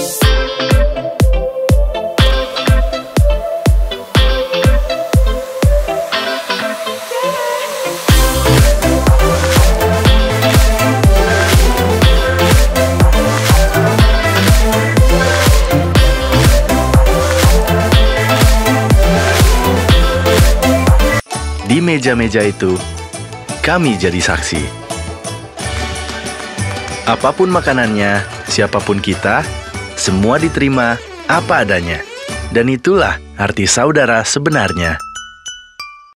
Di meja-meja itu, kami jadi saksi. Apapun makanannya, siapapun kita, semua diterima apa adanya. Dan itulah arti saudara sebenarnya.